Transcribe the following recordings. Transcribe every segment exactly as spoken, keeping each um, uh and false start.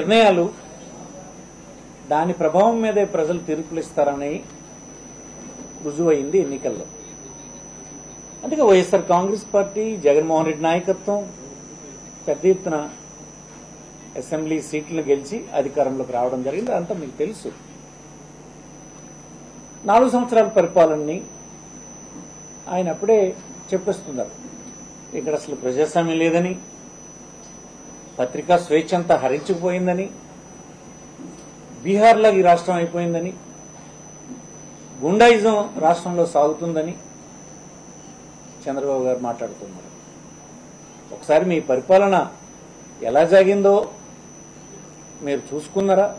నిర్ణయాలు దాని ప్రభావం మీదే ప్రజలు తీర్పులు ఇస్తారని రుజువైంది ఎన్నికల్లో. అందుకే వైఎస్ఆర్ కాంగ్రెస్ పార్టీ, జగన్మోహన్ రెడ్డి నాయకత్వం పెద్ద ఎత్తున అసెంబ్లీ సీట్లను గెలిచి అధికారంలోకి రావడం జరిగింది. అంతా మీకు తెలుసు. నాలుగు సంవత్సరాల పరిపాలనని ఆయన అప్పుడే చెప్పేస్తున్నారు. ఇక్కడ అసలు ప్రజాస్వామ్యం లేదని, పత్రికా స్వేచ్ఛ అంతా హరించుకుపోయిందని, బీహార్లో ఈ రాష్ట్రం అయిపోయిందని, గుండాయిజం రాష్ట్రంలో సాగుతుందని చంద్రబాబు గారు మాట్లాడుతున్నారు. ఒకసారి మీ పరిపాలన ఎలా సాగిందో మీరు చూసుకున్నారా?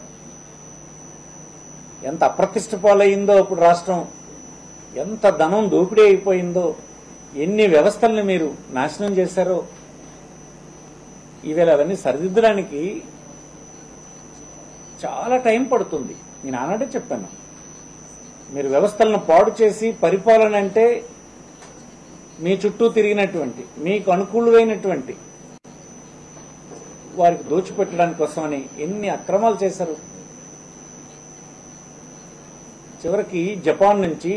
ఎంత అప్రతిష్ట పాలయ్యిందో అప్పుడు రాష్ట్రం, ఎంత ధనం దోపిడీ అయిపోయిందో, ఎన్ని వ్యవస్థల్ని మీరు నాశనం చేశారో. ఈవేళ అవన్నీ సరిదిద్దడానికి చాలా టైం పడుతుంది. నేను ఆనాడే చెప్పాను, మీరు వ్యవస్థలను పాడు చేసి పరిపాలన అంటే మీ చుట్టూ తిరిగినటువంటి, మీకు అనుకూలువైనటువంటి వారికి దోచిపెట్టడానికి కోసమని ఎన్ని అక్రమాలు చేశారు. చివరికి జపాన్ నుంచి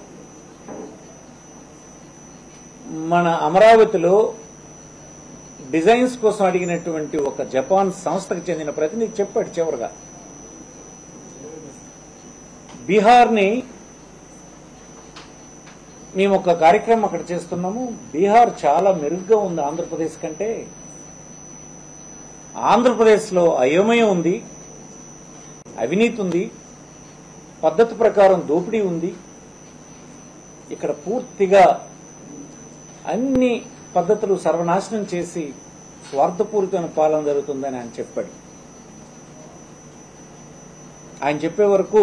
మన అమరావతిలో డిజైన్స్ కోసం అడిగినటువంటి ఒక జపాన్ సంస్థకు చెందిన ప్రతినిధి చెప్పాడు చివరిగా, బీహార్ని మేము ఒక కార్యక్రమం అక్కడ చేస్తున్నాము, బీహార్ చాలా మెరుగ్గా ఉంది ఆంధ్రప్రదేశ్ కంటే. ఆంధ్రప్రదేశ్లో అయోమయం ఉంది, అవినీతి ఉంది, పద్ధతి ప్రకారం దోపిడీ ఉంది, ఇక్కడ పూర్తిగా అన్ని పద్ధతులు సర్వనాశనం చేసి స్వార్థపూరితమైన పాలన జరుగుతుందని ఆయన చెప్పాడు. ఆయన చెప్పే వరకు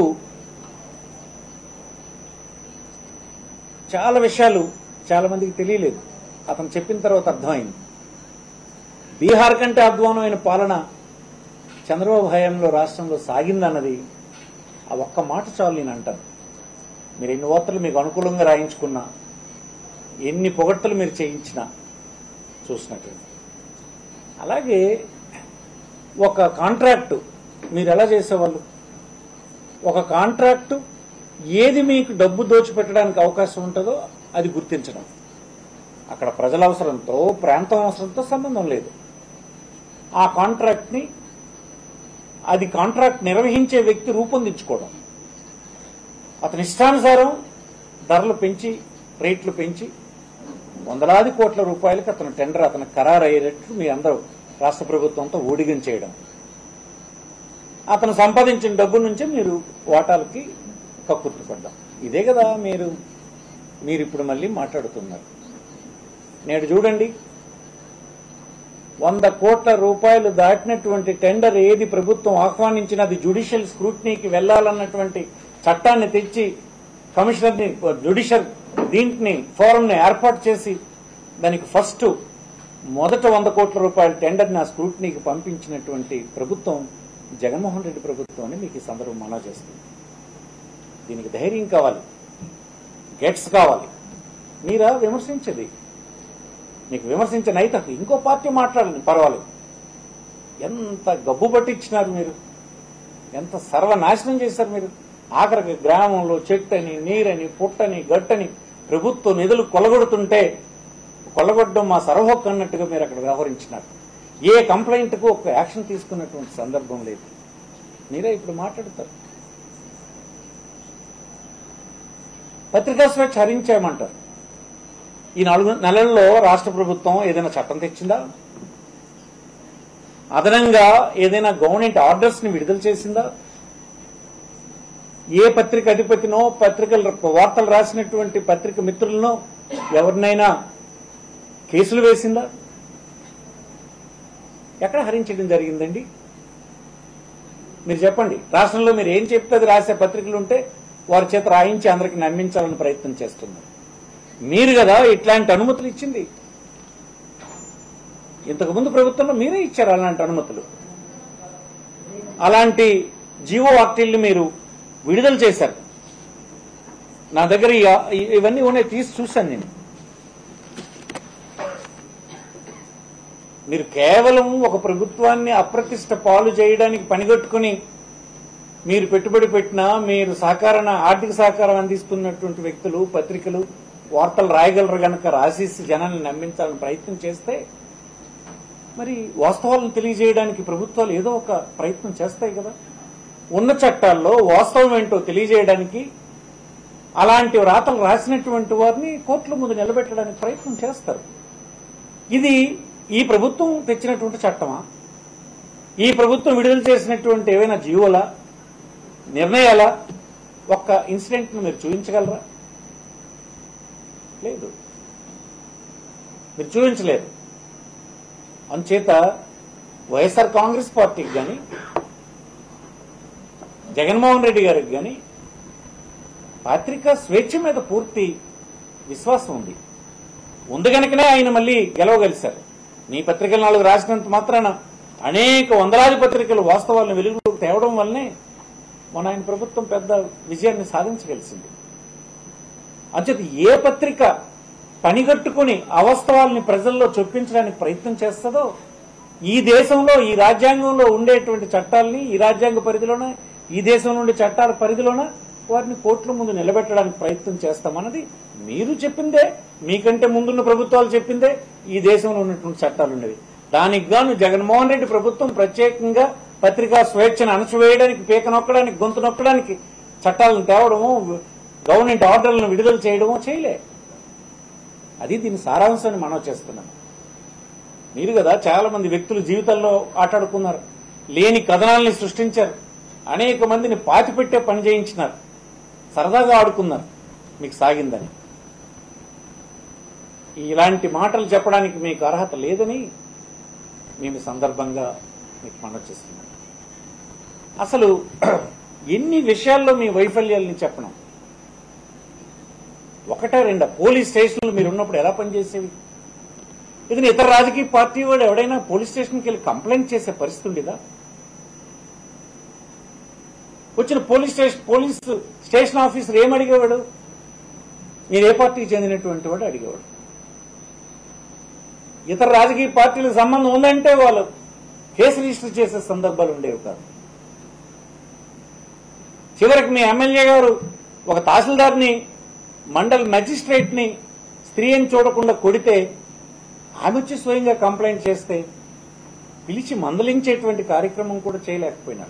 చాలా విషయాలు చాలా మందికి తెలియలేదు. అతను చెప్పిన తర్వాత అర్థమైంది. బీహార్ కంటే అధ్వానమైన పాలన చంద్రబాబు హయాంలో రాష్ట్రంలో సాగిందన్నది ఆ ఒక్క మాట చాలు నేను అంటాను. మీరు ఎన్ని వార్తలు మీకు అనుకూలంగా రాయించుకున్నా, ఎన్ని పొగడ్తలు మీరు చేయించినా చూసినట్టు. అలాగే ఒక కాంట్రాక్టు మీరు ఎలా చేసేవాళ్ళు, ఒక కాంట్రాక్టు ఏది మీకు డబ్బు దోచిపెట్టడానికి అవకాశం ఉంటుందో అది గుర్తించడం. అక్కడ ప్రజల అవసరంతో, ప్రాంతం అవసరంతో సంబంధం లేదు. ఆ కాంట్రాక్ట్ని అది కాంట్రాక్ట్ నిర్వహించే వ్యక్తి రూపొందించుకోవడం. అతని ఇష్టానుసారం ధరలు పెంచి, రేట్లు పెంచి వందలాది కోట్ల రూపాయలకి అతను టెండర్ అతను ఖరారు అయ్యేటట్లు మీ అందరూ రాష్ట్ర ప్రభుత్వంతో ఊడిగం చేయడం. అతను సంపాదించిన డబ్బు నుంచే మీరు వాటాలకి కక్కుర్తిపడ్డాం. ఇదే కదా మీరు మీరు ఇప్పుడు మళ్ళీ మాట్లాడుతున్నారు. నేడు చూడండి, వంద కోట్ల రూపాయలు దాటినటువంటి టెండర్ ఏది ప్రభుత్వం ఆహ్వానించినది జ్యుడిషియల్ స్క్రూటినీకి వెళ్లాలన్నటువంటి చట్టాన్ని తెచ్చి కమిషనర్ని, జ్యుడిషియల్ దీంట్ని ఫోరంని ఏర్పాటు చేసి దానికి ఫస్ట్ మొదట వంద కోట్ల రూపాయల టెండర్ని ఆ స్క్రూటినీకి పంపించినటువంటి ప్రభుత్వం జగన్మోహన్ రెడ్డి ప్రభుత్వం అని మీకు ఈ సందర్భం మనవి చేస్తుంది. దీనికి ధైర్యం కావాలి, గెట్స్ కావాలి. మీరా విమర్శించేది, మీకు విమర్శించే నైతిక ఇంకో పార్టీ మాట్లాడండి పర్వాలేదు. ఎంత గబ్బు పట్టించినారు మీరు, ఎంత సర్వనాశనం చేశారు మీరు. ఆఖరికి గ్రామంలో చెట్టని, నీరని, పుట్టని, గట్టని ప్రభుత్వ నిధులు కొల్లగొడుతుంటే కొల్లగొట్టడం మా సర్వహక్కు అన్నట్టుగా మీరు అక్కడ వ్యవహరించినారు. ఏ కంప్లైంట్కు ఒక యాక్షన్ తీసుకున్నటువంటి సందర్భం లేదు. మీరే ఇప్పుడు మాట్లాడతారు. పత్రికా స్వేచ్ఛ హరించామంటారు. ఈ నాలుగు నెలల్లో రాష్ట్ర ప్రభుత్వం ఏదైనా చట్టం తెచ్చిందా? అదనంగా ఏదైనా గవర్నమెంట్ ఆర్డర్స్ ని విడుదల చేసిందా? ఏ పత్రిక అధిపతినో, పత్రికలు వార్తలు రాసినటువంటి పత్రిక మిత్రులనో ఎవరినైనా కేసులు వేసిందా? ఎక్కడ హరించడం జరిగిందండి? మీరు చెప్పండి. రాష్ట్రంలో మీరు ఏం చెప్తే అది రాసే పత్రికలు ఉంటే వారి చేత రాయించి అందరికి నమ్మించాలని ప్రయత్నం చేస్తున్నారు. మీరు కదా ఇట్లాంటి అనుమతులు ఇచ్చింది. ఇంతకుముందు ప్రభుత్వంలో మీరే ఇచ్చారు అలాంటి అనుమతులు. అలాంటి జీవో ఆర్టీలు మీరు విడుదల చేశారు. నా దగ్గర ఇవన్నీ ఉన్నాయి, తీసి చూశాను నేను. మీరు కేవలం ఒక ప్రభుత్వాన్ని అప్రతిష్ట పాలు చేయడానికి పనిగట్టుకుని మీరు పెట్టుబడి పెట్టినా, మీరు సహకారాన్ని ఆర్థిక సహకారం అందిస్తున్నటువంటి వ్యక్తులు, పత్రికలు వార్తలు రాయగలరు గనక రాసేసి జనాన్ని నమ్మించాలని ప్రయత్నం చేస్తే మరి వాస్తవాలను తెలియజేయడానికి ప్రభుత్వాలు ఏదో ఒక ప్రయత్నం చేస్తాయి కదా. ఉన్న చట్టాల్లో వాస్తవం ఏంటో తెలియజేయడానికి అలాంటి రాతలు రాసినటువంటి వారిని కోర్టుల ముందు నిలబెట్టడానికి ప్రయత్నం చేస్తారు. ఇది ఈ ప్రభుత్వం తెచ్చినటువంటి చట్టమా? ఈ ప్రభుత్వం విడుదల చేసినటువంటి ఏవైనా జీవోలా, నిర్ణయాలా? ఒక్క ఇన్సిడెంట్ ను మీరు చూపించగలరా? లేదు, మీరు చూపించలేరు. అందుచేత వైఎస్ఆర్ కాంగ్రెస్ పార్టీకి కానీ జగన్మోహన్ రెడ్డి గారికి కానీ పత్రికా స్వేచ్ఛ మీద పూర్తి విశ్వాసం ఉంది. ఉంది కనుకనే ఆయన మళ్ళీ గెలవగలిశారు. నీ పత్రికలు నాలుగు రాసినంత మాత్రాన అనేక వందలాది పత్రికలు వాస్తవాలను వెలుగులోకి తేవడం వల్లనే మన ఆయన ప్రభుత్వం పెద్ద విజయాన్ని సాధించగలిసింది. అంచేత ఏ పత్రిక పనిగట్టుకుని అవాస్తవాలని ప్రజల్లో చొప్పించడానికి ప్రయత్నం చేస్తుందో ఈ దేశంలో, ఈ రాజ్యాంగంలో ఉండేటువంటి చట్టాలని, ఈ రాజ్యాంగ పరిధిలోన, ఈ దేశంలో ఉండే చట్టాల పరిధిలోన వారిని కోర్టుల ముందు నిలబెట్టడానికి ప్రయత్నం చేస్తామన్నది మీరు చెప్పిందే, మీకంటే ముందున్న ప్రభుత్వాలు చెప్పిందే. ఈ దేశంలో ఉన్నటువంటి చట్టాలు ఉండేవి. దానికి గాను జగన్మోహన్ రెడ్డి ప్రభుత్వం ప్రత్యేకంగా పత్రికా స్వేచ్ఛను అణచివేయడానికి, పీక నొక్కడానికి, గొంతు నొక్కడానికి చట్టాలను తేవడము, గవర్నమెంట్ ఆర్డర్లను విడుదల చేయడమో చేయలే. అది దీని సారాంశాన్ని మనం చేస్తున్నాం. మీరు కదా చాలా మంది వ్యక్తులు జీవితాల్లో ఆటాడుకున్నారు, లేని కథనాలని సృష్టించారు, అనేక మందిని పాతిపెట్టే పని చేయించినారు, సరదాగా ఆడుకున్నారు, మీకు సాగిందని. ఇలాంటి మాటలు చెప్పడానికి మీకు అర్హత లేదని మేము సందర్భంగా మీకు మనవి చేస్తున్నాం. అసలు ఎన్ని విషయాల్లో మీ వైఫల్యాలని చెప్పడం, ఒకటా రెండా? పోలీస్ స్టేషన్లు మీరు ఉన్నప్పుడు ఎలా పనిచేసేవి? ఇది ఇతర రాజకీయ పార్టీ వాడు ఎవడైనా పోలీస్ స్టేషన్కి వెళ్ళి కంప్లైంట్ చేసే పరిస్థితి ఉండేదా? వచ్చిన police station police station officer ఏం అడిగేవాడు? మీరు ఏ పార్టీకి చెందినటువంటి వాడు అడిగేవాడు. ఇతర రాజకీయ పార్టీలకు సంబంధం ఉందంటే వాళ్ళు కేసు రిజిస్టర్ చేసే సందర్భాలు ఉండేవి కాదు. చివరికి మీ ఎమ్మెల్యే గారు ఒక తహసీల్దార్ని, మండల్ మెజిస్ట్రేట్ ని స్త్రీ అని చూడకుండా కొడితే ఆమె వచ్చి స్వయంగా కంప్లైంట్ చేస్తే పిలిచి మందలించేటువంటి కార్యక్రమం కూడా చేయలేకపోయినారు.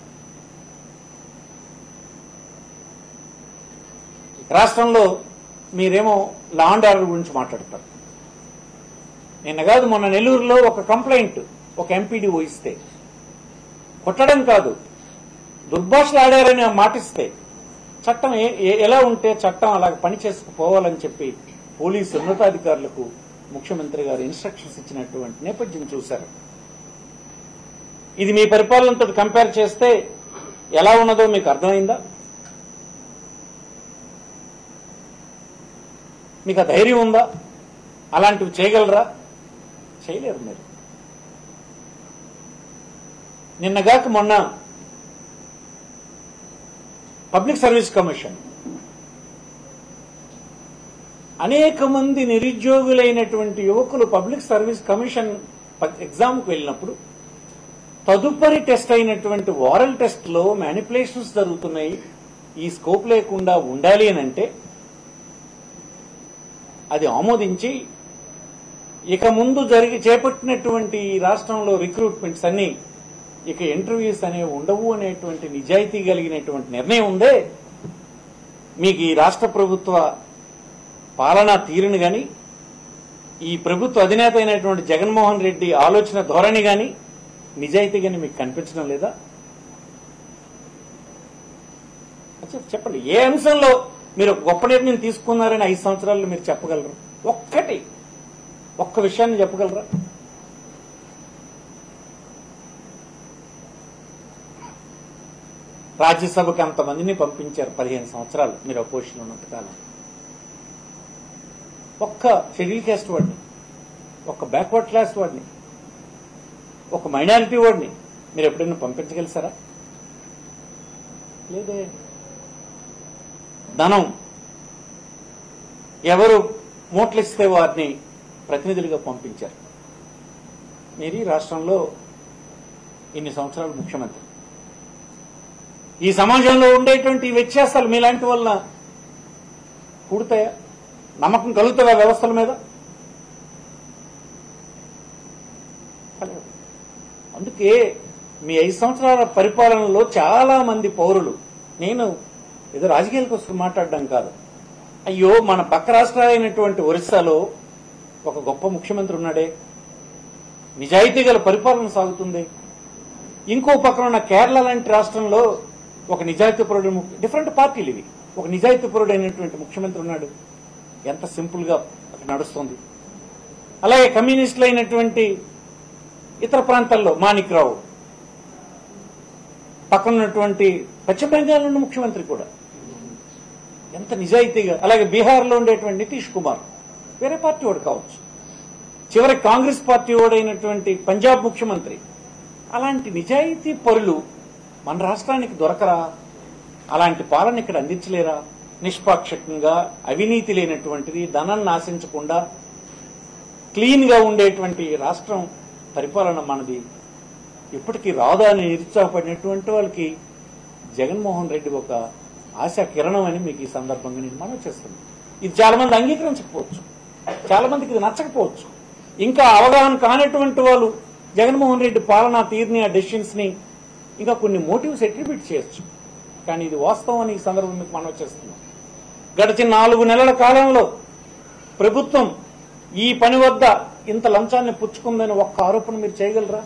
రాష్ట్రంలో మీరేమో లా అండ్ ఆర్డర్ గురించి మాట్లాడతారు. నిన్న కాదు మొన్న నెల్లూరులో ఒక కంప్లైంట్ ఒక ఎంపీడీ ఇస్తే, కొట్టడం కాదు దుర్భాషలు ఆడారని మాటిస్తే చట్టం ఎలా ఉంటే చట్టం అలాగ పని చేసుకుపోవాలని చెప్పి పోలీసు ఉన్నతాధికారులకు ముఖ్యమంత్రి గారు ఇన్స్ట్రక్షన్స్ ఇచ్చినటువంటి నేపథ్యం చూశారు. ఇది మీ పరిపాలనతో కంపేర్ చేస్తే ఎలా ఉన్నదో మీకు అర్థమైందా? మీకు ఆ ధైర్యం ఉందా? అలాంటివి చేయగలరా? చేయలేరు మీరు. నిన్నగాక మొన్న పబ్లిక్ సర్వీస్ కమిషన్ అనేక మంది నిరుద్యోగులైనటువంటి యువకులు పబ్లిక్ సర్వీస్ కమిషన్ ఎగ్జామ్కి వెళ్ళినప్పుడు తదుపరి టెస్ట్ అయినటువంటి వారల్ టెస్ట్ లో మ్యానిపులేషన్స్ జరుగుతున్నాయి, ఈ స్కోప్ లేకుండా ఉండాలి అని అంటే అది ఆమోదించి ఇక ముందు జరిగి చేపట్టినటువంటి రాష్ట్రంలో రిక్రూట్మెంట్స్ అన్ని ఇక ఇంటర్వ్యూస్ అనేవి ఉండవు అనేటువంటి నిజాయితీ కలిగినటువంటి నిర్ణయం ఉందే, మీకు ఈ రాష్ట్ర ప్రభుత్వ పాలనా తీరుని గాని, ఈ ప్రభుత్వ అధినేత అయినటువంటి జగన్మోహన్ రెడ్డి ఆలోచన ధోరణి గాని, నిజాయితీ గాని మీకు కనిపించడం లేదా? చెప్పండి, ఏ అంశంలో మీరు గొప్ప నిర్ణయం తీసుకున్నారని ఐదు సంవత్సరాల్లో మీరు చెప్పగలరు? ఒక్కటి ఒక్క విషయాన్ని చెప్పగలరా? రాజ్యసభకి అంతమందిని పంపించారు పదిహేను సంవత్సరాలు మీరు అపోజిషన్ ఉన్నంతకాలం. ఒక్క షెడ్యూల్ క్యాస్ట్ వాడిని, ఒక్క బ్యాక్వర్డ్ క్లాస్ వాడిని, ఒక మైనారిటీ వాడిని మీరు ఎప్పుడైనా పంపించగలిసారా? లేదే. ధనం ఎవరు మూటలిస్తే వారిని ప్రతినిధులుగా పంపించారు. మీరు ఈ రాష్ట్రంలో ఇన్ని సంవత్సరాలు ముఖ్యమంత్రి. ఈ సమాజంలో ఉండేటువంటి వ్యత్యాసాలు మీలాంటి వల్ల కూడతాయా? నమ్మకం కలుగుతుందా వ్యవస్థల మీద? అందుకే మీ ఐదు సంవత్సరాల పరిపాలనలో చాలా మంది పౌరులు, నేను ఏదో రాజకీయాల కోసం మాట్లాడడం కాదు, అయ్యో మన పక్క రాష్ట్రాలైనటువంటి ఒరిస్సాలో ఒక గొప్ప ముఖ్యమంత్రి ఉన్నాడే, నిజాయితీ గల పరిపాలన సాగుతుంది. ఇంకో పక్కన ఉన్న కేరళ లాంటి రాష్ట్రంలో ఒక నిజాయితీపరుడు, డిఫరెంట్ పార్టీలు ఇవి, ఒక నిజాయితీపరుడు అయినటువంటి ముఖ్యమంత్రి ఉన్నాడు. ఎంత సింపుల్ గా అక్కడ నడుస్తుంది. అలాగే కమ్యూనిస్టులు అయినటువంటి ఇతర ప్రాంతాల్లో మాణిక్ రావు, పక్కనున్నటువంటి పశ్చిమ బెంగాల్ ఉన్న ముఖ్యమంత్రి కూడా ఎంత నిజాయితీగా, అలాగే బీహార్లో ఉండేటువంటి నితీష్ కుమార్ వేరే పార్టీ వాడు కావచ్చు, చివరికి కాంగ్రెస్ పార్టీ వాడైనటువంటి పంజాబ్ ముఖ్యమంత్రి. అలాంటి నిజాయితీ పరులు మన రాష్ట్రానికి దొరకరా? అలాంటి పాలన ఇక్కడ అందించలేరా? నిష్పాక్షికంగా, అవినీతి లేనటువంటిది, ధనాన్ని ఆశించకుండా క్లీన్ గా ఉండేటువంటి రాష్ట్రం పరిపాలన మనది ఇప్పటికీ రాదా అని నిరుత్సాహపడినటువంటి వాళ్ళకి జగన్మోహన్ రెడ్డి ఒక ఆశా కిరణం అని మీకు ఈ సందర్భంగా నేను మనవి చేస్తున్నాను. ఇది చాలా మంది అంగీకరించకపోవచ్చు, చాలా మందికి ఇది నచ్చకపోవచ్చు. ఇంకా అవగాహన కానటువంటి వాళ్ళు జగన్మోహన్ రెడ్డి పాలనా తీరుని, ఆ డెసిషన్స్ ని ఇంకా కొన్ని మోటివ్స్ అట్రిబ్యూట్ చేయొచ్చు. కానీ ఇది వాస్తవం అని ఈ సందర్భం మీకు మనవి చేస్తున్నాం. గడిచిన నాలుగు నెలల కాలంలో ప్రభుత్వం ఈ పని వద్ద ఇంత లంచాన్ని పుచ్చుకుందని ఒక్క ఆరోపణ మీరు చేయగలరా?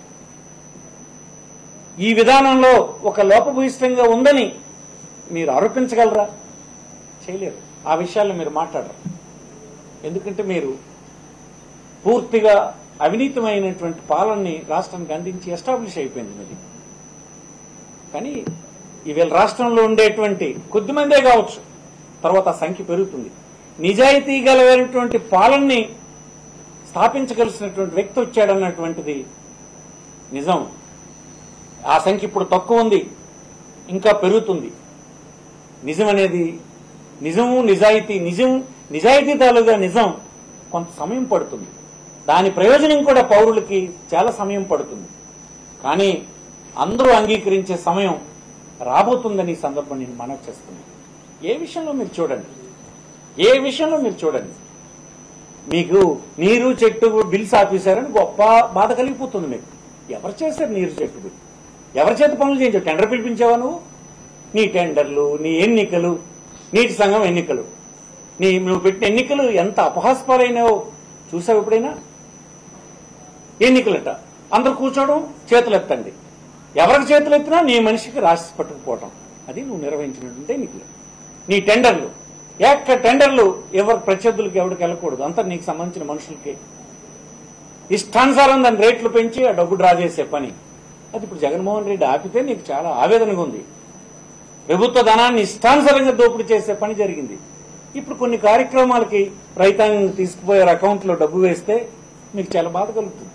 ఈ విధానంలో ఒక లోపభూయిష్టంగా ఉందని మీరు ఆరోపించగలరా? చేయలేరు. ఆ విషయాల్లో మీరు మాట్లాడరు. ఎందుకంటే మీరు పూర్తిగా అవినీతమైనటువంటి పాలనని రాష్ట్రానికి అందించి ఎస్టాబ్లిష్ అయిపోయింది మీది. కానీ ఈవేళ రాష్ట్రంలో ఉండేటువంటి కొద్దిమందే కావచ్చు, తర్వాత సంఖ్య పెరుగుతుంది. నిజాయితీ గలటువంటి పాలనని స్థాపించగలిసినటువంటి వ్యక్తి వచ్చాడన్నటువంటిది నిజం. ఆ సంఖ్య ఇప్పుడు తక్కువ ఉంది, ఇంకా పెరుగుతుంది. నిజం అనేది, నిజము నిజాయితీ, నిజం నిజాయితీ తాలూగా నిజం కొంత సమయం పడుతుంది. దాని ప్రయోజనం కూడా పౌరులకి చాలా సమయం పడుతుంది. కానీ అందరూ అంగీకరించే సమయం రాబోతుందని ఈ సందర్భం నేను మనవి చేస్తున్నాను. ఏ విషయంలో మీరు చూడండి, ఏ విషయంలో మీరు చూడండి, మీకు నీరు చెట్టు బిల్స్ ఆపేశారని గొప్ప బాధ కలిగిపోతుంది. మీకు ఎవరు చేశారు నీరు చెట్టు బిల్? ఎవరి చేత పనులు చేయించావు? టెండర్ పిలిపించావా నువ్వు? నీ టెండర్లు, నీ ఎన్నికలు, నీటి సంఘం ఎన్నికలు, నీ నువ్వు పెట్టిన ఎన్నికలు ఎంత అపహాస్పాలైనావో చూసావు ఎప్పుడైనా? ఎన్నికలట అందరూ కూర్చోవడం, చేతులు ఎత్తండి. ఎవరికి చేతులు ఎత్తినా నీ మనిషికి రాసి పట్టుకుపోవటం, అది నువ్వు నిర్వహించినటువంటి ఎన్నికలు. నీ టెండర్లు, ఏక టెండర్లు ఎవరి ప్రత్యర్థులకి ఎవరికి వెళ్ళకూడదు, అంతా నీకు సంబంధించిన మనుషులకి. ఇష్టానుసారం దాని రేట్లు పెంచి ఆ డబ్బు డ్రా చేసే పని, అది ఇప్పుడు జగన్మోహన్ రెడ్డి ఆపితే నీకు చాలా ఆవేదనగా ఉంది. ప్రభుత్వ ధనాన్ని ఇష్టానుసారంగా దోపిడీ చేసే పని జరిగింది. ఇప్పుడు కొన్ని కార్యక్రమాలకి రైతాంగం తీసుకుపోయారు, అకౌంట్లో డబ్బు వేస్తే మీకు చాలా బాధ కలుగుతుంది.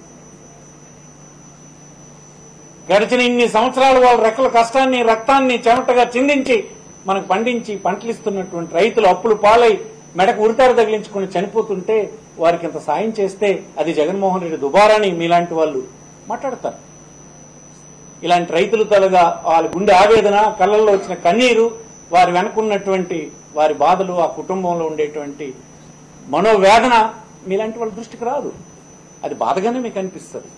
గడిచిన ఇన్ని సంవత్సరాలు వాళ్ళ రెక్కల కష్టాన్ని, రక్తాన్ని చెమటగా చిందించి మనకు పండించి పంటలిస్తున్నటువంటి రైతులు అప్పులు పాలై మెడకు ఉరితారు తగిలించుకుని చనిపోతుంటే వారికి ఇంత సాయం చేస్తే అది జగన్మోహన్ రెడ్డి దుబారాని మీలాంటి వాళ్ళు మాట్లాడతారు. ఇలాంటి రైతులు తలగా వాళ్ళ గుండె ఆవేదన, కళ్ళల్లో వచ్చిన కన్నీరు, వారి వెనుకున్నటువంటి వారి బాధలు, ఆ కుటుంబంలో ఉండేటువంటి మనోవేదన మీలాంటి వాళ్ళ దృష్టికి రాదు. అది బాధగానే మీకు అనిపిస్తుంది.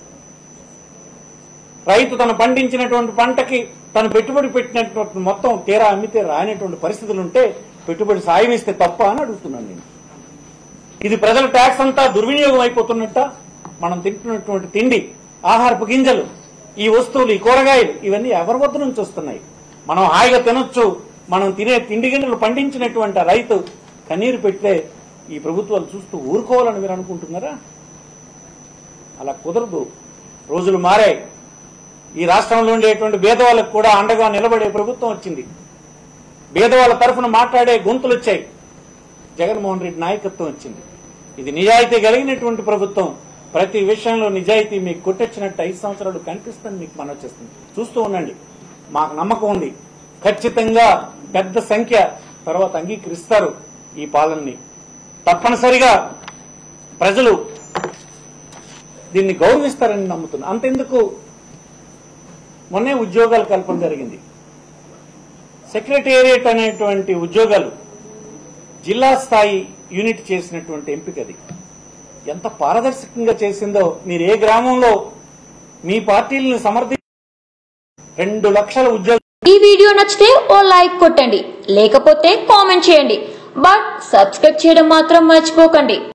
రైతు తను పండించినటువంటి పంటకి తను పెట్టుబడి పెట్టినటువంటి మొత్తం తీరా అమ్మితే రానటువంటి పరిస్థితులు ఉంటే పెట్టుబడి సాయం ఇస్తే తప్ప అని అడుగుతున్నాను నేను. ఇది ప్రజల ట్యాక్స్ అంతా దుర్వినియోగం అయిపోతున్నట్ట. మనం తింటున్నటువంటి తిండి, ఆహారపు గింజలు, ఈ వస్తువులు, ఈ కూరగాయలు, ఇవన్నీ ఎవరి వద్ద నుంచి వస్తున్నాయి? మనం హాయిగా తినొచ్చు. మనం తినే తిండి గింజలు పండించినటువంటి రైతు కన్నీరు పెడితే ఈ ప్రభుత్వాలు చూస్తూ ఊరుకోవాలని మీరు అనుకుంటున్నారా? అలా కుదరదు. రోజులు మారాయి. ఈ రాష్ట్రంలో ఉండేటువంటి పేదవాళ్ళకు కూడా అండగా నిలబడే ప్రభుత్వం వచ్చింది. పేదవాళ్ళ తరఫున మాట్లాడే గొంతులు వచ్చాయి. జగన్మోహన్ రెడ్డి నాయకత్వం వచ్చింది. ఇది నిజాయితీ కలిగినటువంటి ప్రభుత్వం. ప్రతి విషయంలో నిజాయితీ మీకు కొట్టొచ్చినట్టు ఐదు సంవత్సరాలు కనిపిస్తుంది. మీకు మనవి చేస్తుంది. చూస్తూ ఉండండి. మాకు నమ్మకం ఉంది, ఖచ్చితంగా పెద్ద సంఖ్య తర్వాత అంగీకరిస్తారు ఈ పాలనని. తప్పనిసరిగా ప్రజలు దీన్ని గౌరవిస్తారని నమ్ముతున్నా. అంతెందుకు మొన్నే ఉద్యోగాల కల్పన జరిగింది. సెక్రటేరియట్ అనేటువంటి ఉద్యోగాలు జిల్లా స్థాయి యూనిట్ చేసినటువంటి ఎంపికది ఎంత పారదర్శకంగా చేసిందో మీరు ఏ గ్రామంలో మీ పార్టీలను సమర్థి రెండు లక్షల ఉద్యోగాలు. ఈ వీడియో నచ్చితే ఓ లైక్ కొట్టండి, లేకపోతే కామెంట్ చేయండి. బట్ సబ్స్క్రైబ్ చేయడం మాత్రం మర్చిపోకండి.